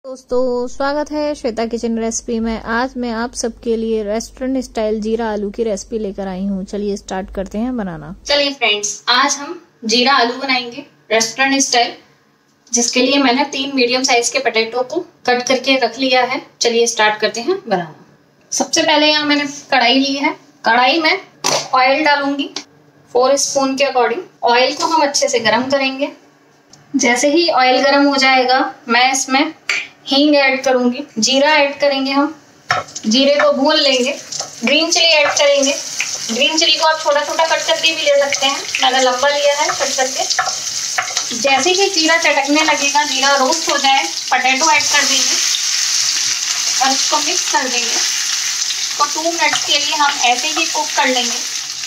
दोस्तों स्वागत है श्वेता किचन रेसिपी में। आज मैं आप सबके लिए रेस्टोरेंट स्टाइल जीरा आलू की रेसिपी लेकर आई हूँ। चलिए स्टार्ट करते हैं बनाना। चलिए फ्रेंड्स, आज हम जीरा आलू बनाएंगे रेस्टोरेंट स्टाइल, जिसके लिए मैंने 3 मीडियम साइज के पोटैटो को कट करके रख लिया है। चलिए स्टार्ट करते हैं बनाना। सबसे पहले यहाँ मैंने कढ़ाई ली है। कढ़ाई में ऑयल डालूंगी 4 स्पून के अकॉर्डिंग। ऑयल को हम अच्छे से गर्म करेंगे। जैसे ही ऑयल गर्म हो जाएगा मैं इसमें हींग ऐड करूंगी, जीरा ऐड करेंगे। हम जीरे को भून लेंगे। ग्रीन चिली ऐड करेंगे। ग्रीन चिली को आप छोटा छोटा कट करके भी ले सकते हैं, मैंने लंबा लिया है कट करके। जैसे ही जीरा चटकने लगेगा, जीरा रोस्ट हो जाए, पोटैटो ऐड कर देंगे और इसको मिक्स कर देंगे। तो 2 मिनट्स के लिए हम ऐसे ही कुक कर लेंगे।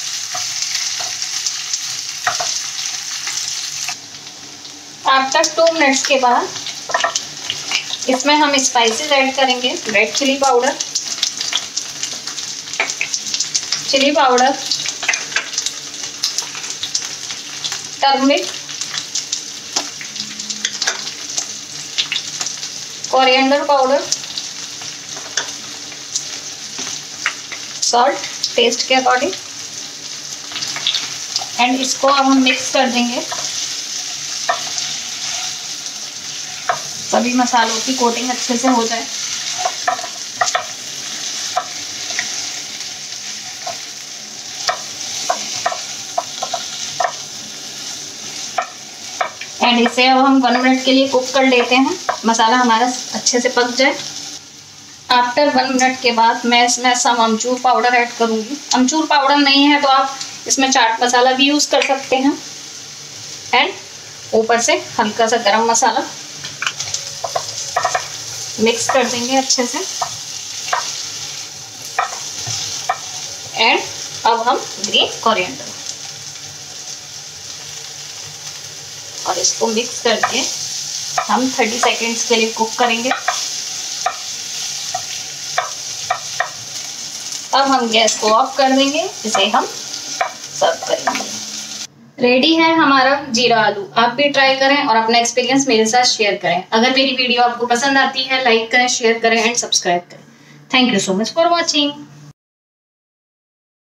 आफ्टर 2 मिनट्स के बाद इसमें हम स्पाइसेस ऐड करेंगे। Red chilli powder, chilli powder, turmeric, coriander powder, salt taste के अकॉर्डिंग, एंड इसको अब हम मिक्स कर देंगे। सभी मसालों की कोटिंग अच्छे से हो जाए। एंड इसे अब हम 1 मिनट के लिए कुक कर लेते हैं, मसाला हमारा अच्छे से पक जाए। आफ्टर 1 मिनट के बाद मैं इसमें सम अमचूर पाउडर ऐड करूंगी। अमचूर पाउडर नहीं है तो आप इसमें चाट मसाला भी यूज कर सकते हैं। एंड ऊपर से हल्का सा गरम मसाला मिक्स कर देंगे अच्छे से। एंड अब हम ग्रीन कोरिएंडर और इसको मिक्स करके हम 30 सेकेंड्स के लिए कुक करेंगे। अब हम गैस को ऑफ कर देंगे। इसे हम सर्व करेंगे। रेडी है हमारा जीरा आलू। आप भी ट्राई करें और अपना एक्सपीरियंस मेरे साथ शेयर करें। अगर मेरी वीडियो आपको पसंद आती है, लाइक करें, शेयर करें एंड सब्सक्राइब करें। Thank you so much for watching.